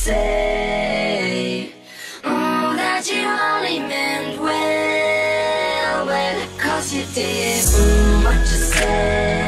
say. That you only meant well, well, 'cause you did what you said.